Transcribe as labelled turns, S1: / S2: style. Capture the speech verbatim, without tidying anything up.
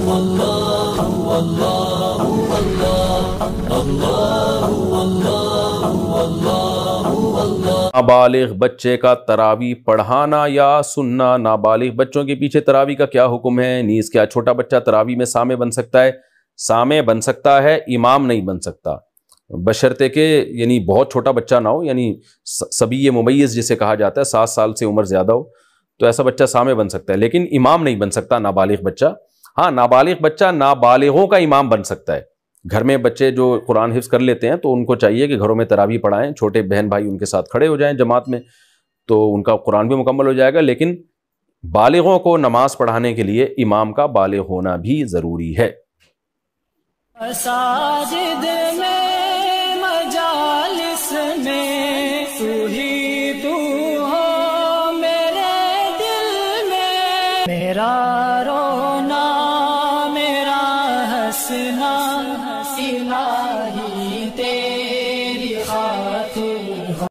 S1: نابالغ بچے کا تراویح پڑھانا یا سننا، نابالغ بچوں کے پیچھے تراویح کا کیا حکم ہے؟ نیز کیا چھوٹا بچہ تراویح میں سامع بن سکتا ہے؟ سامع بن سکتا ہے، امام نہیں بن سکتا، بشرطے کہ یعنی بہت چھوٹا بچہ نہ ہو، یعنی صبی ممیز جسے کہا جاتا ہے، سات سال سے عمر زیادہ ہو تو ایسا بچہ سامع بن سکتا ہے، لیکن امام نہیں بن سکتا نابالغ بچہ۔ ہاں، نابالغ بچہ نابالغوں کا امام بن سکتا ہے۔ گھر میں بچے جو قرآن حفظ کر لیتے ہیں تو ان کو چاہیے کہ گھروں میں تراویح پڑھائیں، چھوٹے بہن بھائی ان کے ساتھ کھڑے ہو جائیں جماعت میں، تو ان کا قرآن بھی مکمل ہو جائے گا۔ لیکن بالغوں کو نماز پڑھانے کے لیے امام کا بالغ ہونا بھی ضروری ہے۔
S2: مساجد میں، مجالس میں، تو ہی تو ہو میرے دل میں، میرا رونا، میرا ہنسنا، الہی